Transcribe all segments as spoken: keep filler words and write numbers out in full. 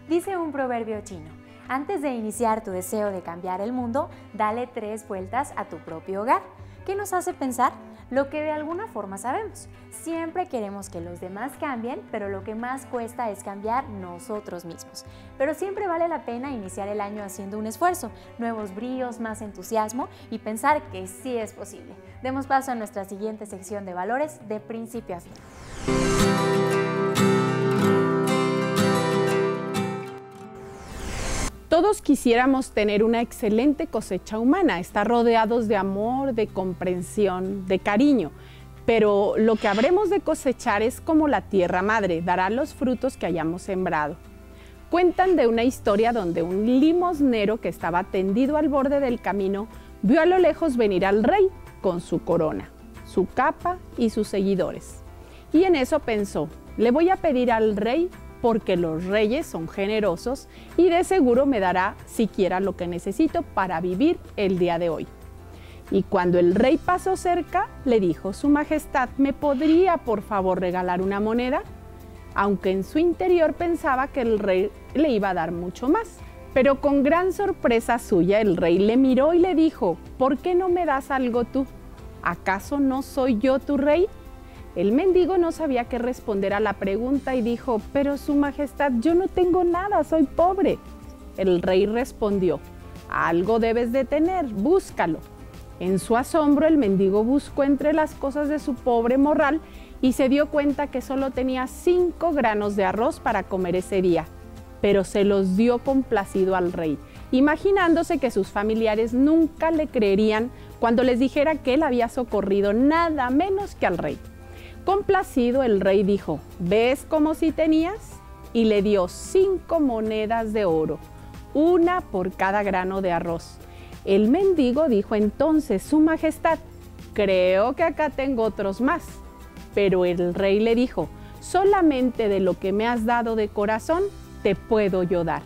Dice un proverbio chino: antes de iniciar tu deseo de cambiar el mundo, dale tres vueltas a tu propio hogar. ¿Qué nos hace pensar? Lo que de alguna forma sabemos. Siempre queremos que los demás cambien, pero lo que más cuesta es cambiar nosotros mismos. Pero siempre vale la pena iniciar el año haciendo un esfuerzo, nuevos bríos, más entusiasmo y pensar que sí es posible. Demos paso a nuestra siguiente sección de valores de principio a fin. Todos quisiéramos tener una excelente cosecha humana, estar rodeados de amor, de comprensión, de cariño, pero lo que habremos de cosechar es como la tierra madre, dará los frutos que hayamos sembrado. Cuentan de una historia donde un limosnero que estaba tendido al borde del camino vio a lo lejos venir al rey con su corona, su capa y sus seguidores. Y en eso pensó: le voy a pedir al rey, porque los reyes son generosos y de seguro me dará siquiera lo que necesito para vivir el día de hoy. Y cuando el rey pasó cerca, le dijo: Su Majestad, ¿me podría por favor regalar una moneda? Aunque en su interior pensaba que el rey le iba a dar mucho más. Pero con gran sorpresa suya, el rey le miró y le dijo: ¿por qué no me das algo tú? ¿Acaso no soy yo tu rey? El mendigo no sabía qué responder a la pregunta y dijo: pero Su Majestad, yo no tengo nada, soy pobre. El rey respondió: algo debes de tener, búscalo. En su asombro, el mendigo buscó entre las cosas de su pobre morral y se dio cuenta que solo tenía cinco granos de arroz para comer ese día, pero se los dio complacido al rey, imaginándose que sus familiares nunca le creerían cuando les dijera que él había socorrido nada menos que al rey. Complacido, el rey dijo: ¿ves como si tenías? Y le dio cinco monedas de oro, una por cada grano de arroz. El mendigo dijo entonces: Su Majestad, creo que acá tengo otros más. Pero el rey le dijo: solamente de lo que me has dado de corazón te puedo yo dar.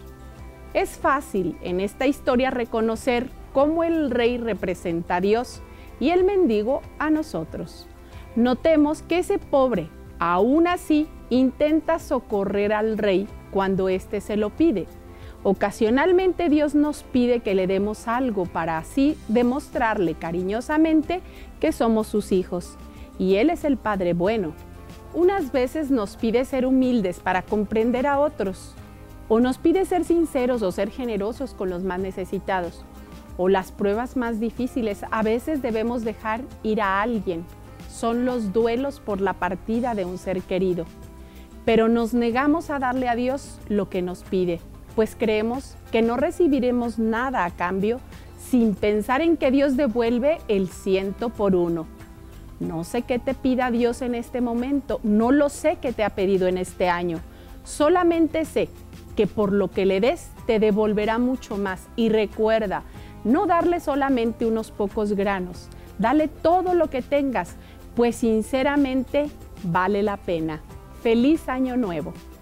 Es fácil en esta historia reconocer cómo el rey representa a Dios y el mendigo a nosotros. Notemos que ese pobre, aún así, intenta socorrer al rey cuando éste se lo pide. Ocasionalmente Dios nos pide que le demos algo para así demostrarle cariñosamente que somos sus hijos. Y Él es el Padre bueno. Unas veces nos pide ser humildes para comprender a otros. O nos pide ser sinceros o ser generosos con los más necesitados. O las pruebas más difíciles, a veces debemos dejar ir a alguien. Son los duelos por la partida de un ser querido. Pero nos negamos a darle a Dios lo que nos pide, pues creemos que no recibiremos nada a cambio sin pensar en que Dios devuelve el ciento por uno. No sé qué te pida Dios en este momento, no lo sé qué te ha pedido en este año. Solamente sé que por lo que le des te devolverá mucho más. Y recuerda, no darle solamente unos pocos granos, dale todo lo que tengas, pues sinceramente vale la pena. ¡Feliz Año Nuevo!